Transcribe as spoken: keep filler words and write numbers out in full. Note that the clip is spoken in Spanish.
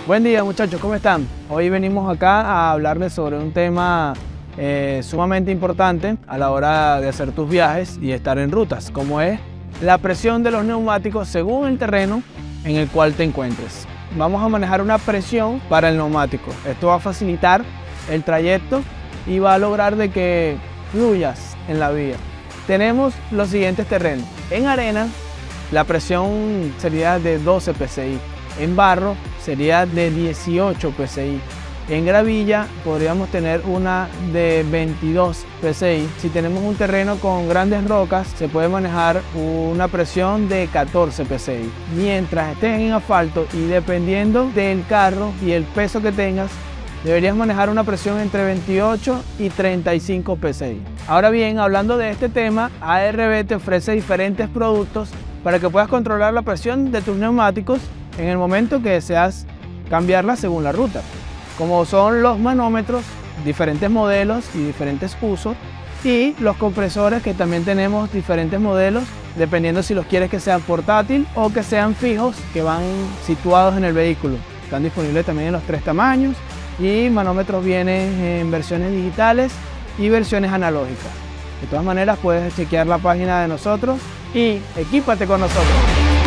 Buen día muchachos, ¿cómo están? Hoy venimos acá a hablarles sobre un tema eh, sumamente importante a la hora de hacer tus viajes y estar en rutas, como es la presión de los neumáticos según el terreno en el cual te encuentres. Vamos a manejar una presión para el neumático. Esto va a facilitar el trayecto y va a lograr de que fluyas en la vía. Tenemos los siguientes terrenos. En arena, la presión sería de doce P S I. En barro sería de dieciocho P S I. En gravilla podríamos tener una de veintidós P S I. Si tenemos un terreno con grandes rocas, se puede manejar una presión de catorce P S I. Mientras estés en asfalto y dependiendo del carro y el peso que tengas, deberías manejar una presión entre veintiocho y treinta y cinco P S I. Ahora bien, hablando de este tema, A R B te ofrece diferentes productos para que puedas controlar la presión de tus neumáticos en el momento que deseas cambiarla según la ruta, como son los manómetros, diferentes modelos y diferentes usos, y los compresores, que también tenemos diferentes modelos dependiendo si los quieres que sean portátil o que sean fijos, que van situados en el vehículo. Están disponibles también en los tres tamaños, y manómetros vienen en versiones digitales y versiones analógicas. De todas maneras, puedes chequear la página de nosotros y equípate con nosotros.